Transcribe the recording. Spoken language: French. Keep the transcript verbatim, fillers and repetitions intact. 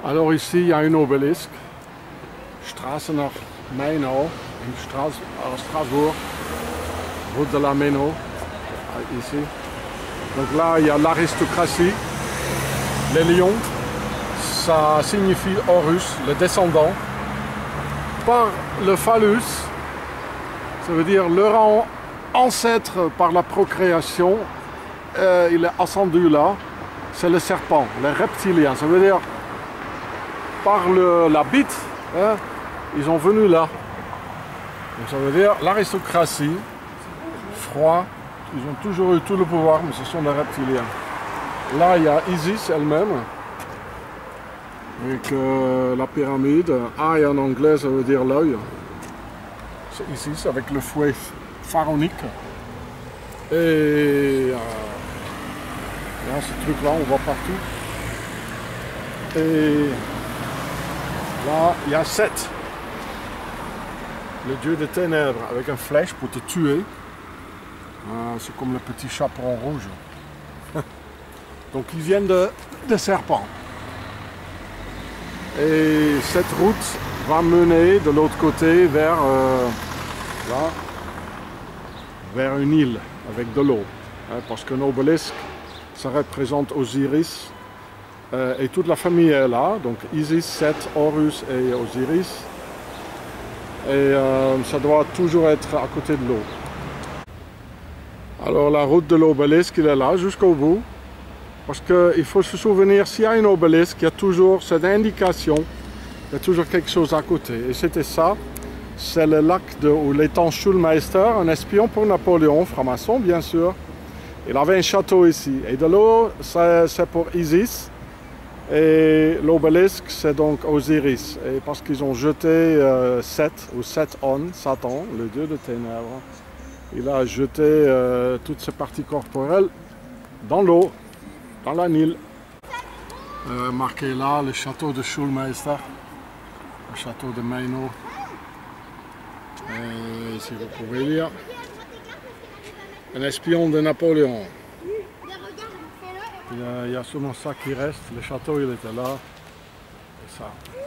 Alors ici, il y a un obélisque. Straße nach Mainau, in Stras à Strasbourg, route de la Mainau, ici. Donc là, il y a l'aristocratie, les lions, ça signifie Horus, le descendant. Par le phallus, ça veut dire leur ancêtre par la procréation, euh, il est ascendu là, c'est le serpent, le reptilien, ça veut dire par le, la bite, hein, ils sont venus là. Donc ça veut dire l'aristocratie, froid, ils ont toujours eu tout le pouvoir, mais ce sont des reptiliens. Là, il y a Isis elle-même, avec euh, la pyramide. Eye en anglais, ça veut dire l'œil. C'est Isis, avec le fouet pharaonique. Et euh, là, ce truc-là, on voit partout. Et là, il y a Seth, le dieu des ténèbres, avec une flèche pour te tuer. Euh, c'est comme le petit chaperon rouge. Donc ils viennent de, de serpents. Et cette route va mener de l'autre côté vers, euh, là, vers une île avec de l'eau. Hein, parce qu'un obélisque, ça représente Osiris. Euh, et toute la famille est là. Donc Isis, Seth, Horus et Osiris. Et euh, ça doit toujours être à côté de l'eau. Alors la route de l'obélisque, il est là jusqu'au bout. Parce qu'il faut se souvenir, s'il y a un obélisque, il y a toujours cette indication, il y a toujours quelque chose à côté. Et c'était ça, c'est le lac de, ou l'étang Schulmeister, un espion pour Napoléon, franc-maçon bien sûr. Il avait un château ici. Et de l'eau, c'est pour Isis. Et l'obélisque, c'est donc Osiris. Et parce qu'ils ont jeté euh, Seth, ou Seth-On, Satan, le dieu de ténèbres, il a jeté euh, toutes ses parties corporelles dans l'eau, dans la Nil. Euh, marqué là, le château de Schulmeister, le château de Mainau. Et ici vous pouvez lire, un espion de Napoléon. Il y a, il y a seulement ça qui reste, le château il était là, et ça.